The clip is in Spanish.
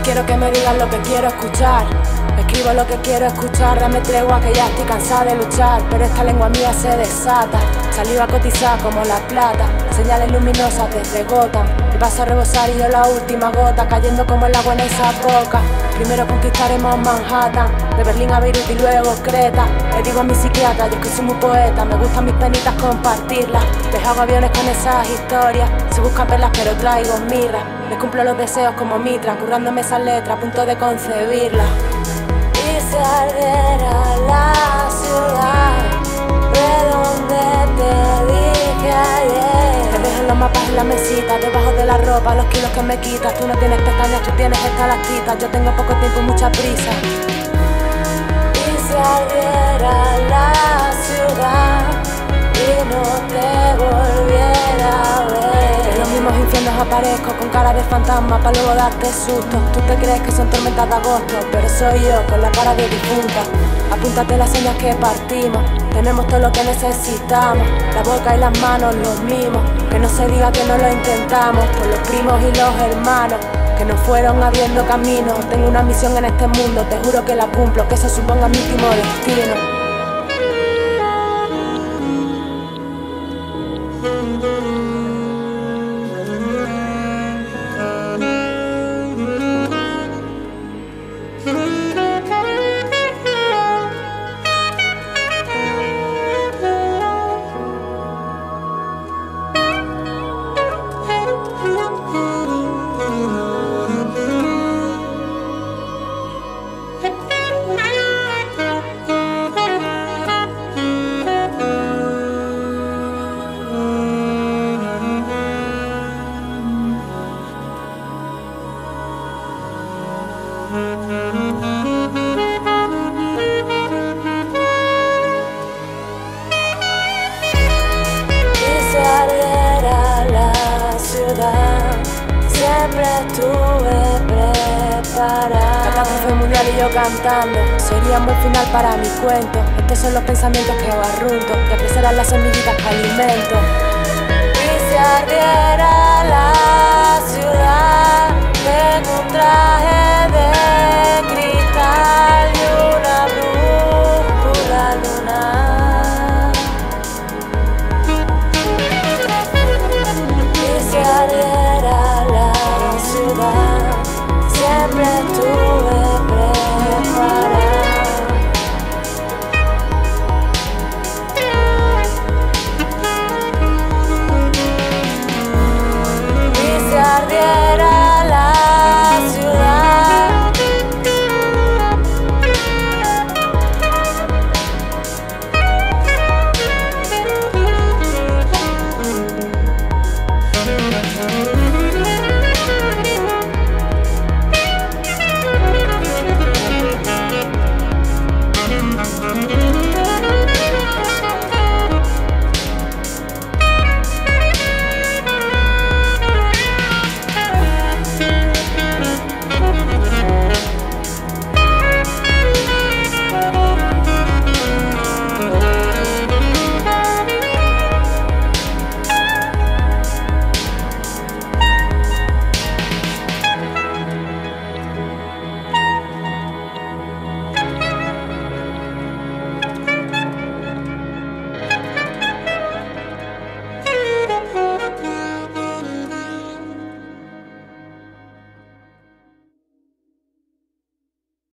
quiero que me digas lo que quiero escuchar. Escribo lo que quiero escuchar, dame tregua que ya estoy cansada de luchar. Pero esta lengua mía se desata, saliva cotizada como la plata, señales luminosas desde Gotham. Y paso a rebosar y yo la última gota, cayendo como el agua en esa boca. Primero conquistaremos Manhattan, de Berlín a Beirut y luego Creta. Le digo a mi psiquiatra, yo que soy muy poeta, me gustan mis penitas compartirlas. Les hago aviones con esas historias, si buscan perlas pero traigo mirra. Les cumplo los deseos como Mitra, currándome esas letras a punto de concebirlas. Y se ardiera la ciudad de donde te dije ayer. Te dejo los mapas en la mesita, debajo de la ropa, los kilos que me quitas. Tú no tienes pestañas, tú tienes estalactitas. Yo tengo poco tiempo y mucha prisa. Y se ardiera la ciudad y no te volviera a ver. En los mismos infiernos aparezco con cara de fantasma para luego darte susto. Tú te crees que son tormentas de agosto, pero soy yo con la cara de difunta. Apúntate las señas que partimos, tenemos todo lo que necesitamos. La boca y las manos los mismos, que no se diga que no lo intentamos. Por los primos y los hermanos que nos fueron abriendo camino. Tengo una misión en este mundo, te juro que la cumplo, que eso suponga mi último destino. Siempre estuve preparada. Catástrofe mundial y yo cantando, sería un buen final para mi cuento. Estos son los pensamientos que barrunto, y aquí serán las semillitas que alimento. Y si ardiera la ciudad, tengo un traje